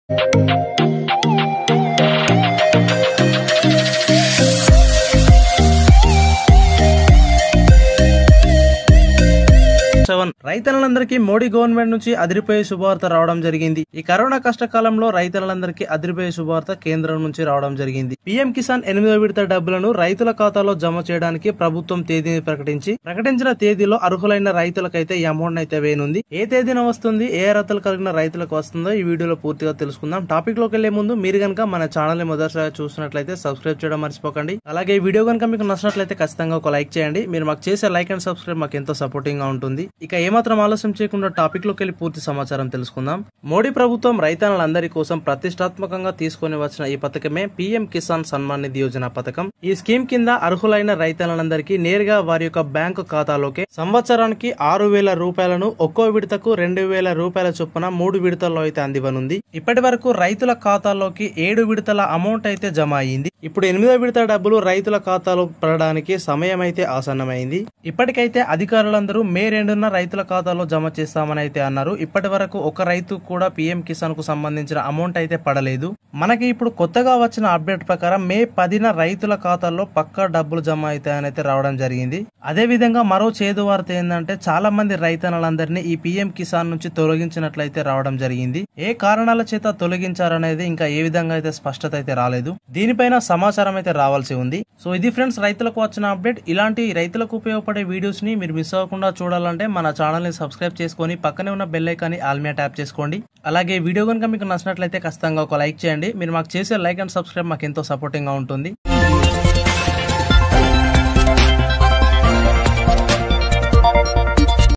రైతన్నలందరికీ Modi government నుంచి అదిరిపోయే శుభవార్త రావడం జరిగింది. ఈ కరోనా కష్టకాలంలో రైతన్నలందరికీ అదిరిపోయే శుభవార్త కేంద్రం నుంచి రావడం జరిగింది. పీఎం కిసాన్ 8వ విడత డబ్బులను రైతుల ఖాతాలో జమ చేయడానికి ప్రభుత్వం తేదీని ప్రకటించిన తేదీలో అర్హులైన రైతులకైతే ఈ అమౌంట్ అయితే వేయనుంది. ఏ తేదీన వస్తుంది, ఏ అర్హతలు కలిగిన రైతులకు వస్తుందో ఈ వీడియోలో పూర్తిగా తెలుసుకుందాం. టాపిక్ లోకి వెళ్లే ముందు మీరు గనక మన ఛానల్ ని మొదటిసారిగా చూసినట్లయితే సబ్స్క్రైబ్ చేయడం మర్చిపోకండి. అలాగే ఈ వీడియో గనక మీకు నచ్చినట్లయితే ఖచ్చితంగా ఒక లైక్ చేయండి. మీరు మాకు చేసే లైక్ అండ్ సబ్స్క్రైబ్ మాకు ఎంతో సపోర్టింగ్ గా ఉంటుంది. ఇక ఏమాత్రం ఆలస్యం చేయకుండా టాపిక్ లోకి వెళ్లి పూర్తి సమాచారం తెలుసుకుందాం. మోడీ ప్రభుత్వం రైతన్నలందరి కోసం ప్రతిష్టాత్మకంగా తీసుకొని వచ్చిన ఈ పథకమే పీఎం కిసాన్ సన్మాన్ నిధి యోజన పథకం. ఈ స్కీమ్ కింద అర్హులైన రైతన్నలందరికీ నేరుగా వారి యొక్క బ్యాంకు ఖాతాలోకి సంవత్సరానికి 6,000 రూపాయలను ఒక్కో విడతకు 2,000 రూపాయల చొప్పున 3 విడతల్లో అయితే అందివనుంది. ఇప్పటి వరకు రైతుల ఖాతాల్లోకి 7 విడతల అమౌంట్ అయితే జమ అయ్యింది. ఇప్పుడు 8వ విడత డబ్బులు రైతుల ఖాతాలో పడడానికి సమయం అయితే ఆసన్నమైంది. ఇప్పటికైతే అధికారులందరూ మే 2న రైతుల ఖాతాలో జమ చేస్తామని అయితే అన్నారు. ఇప్పటి వరకు ఒక రైతు కూడా పీఎం కిసాన్ కు సంబంధించిన అమౌంట్ అయితే పడలేదు. మనకి ఇప్పుడు కొత్తగా వచ్చిన అప్డేట్ ప్రకారం మే 10న రైతుల ఖాతాల్లో పక్కా డబ్బులు జమ అవుతాయని అయితే రావడం జరిగింది. అదే విధంగా మరో చేదు వార్త ఏంటంటే చాలా మంది రైతన్నలందరినీ ఈ పీఎం కిసాన్ నుంచి తొలగించినట్లయితే రావడం జరిగింది. ఏ కారణాల చేత తొలగించారనేది ఇంకా ఏ విధంగా అయితే స్పష్టత అయితే రాలేదు. దీనిపైన సమాచారం అయితే రావాల్సి ఉంది. సో ఇది ఫ్రెండ్స్ రైతులకు వచ్చిన అప్డేట్. ఇలాంటి రైతులకు ఉపయోగపడే వీడియోస్ ని మీరు మిస్ అవ్వకుండా చూడాలంటే మన ఛానల్ ని సబ్స్క్రైబ్ చేసుకొని పక్కనే ఉన్న బెల్ ఐకాన్ ని ఆల్ మీద ట్యాప్ చేసుకోండి. అలాగే వీడియో కనుక మీకు నచ్చినట్లయితే ఖచ్చితంగా ఒక లైక్ చేయండి. మీరు మాకు చేసే లైక్ అండ్ సబ్స్క్రైబ్ మాకు ఎంతో సపోర్టింగ్ గా ఉంటుంది.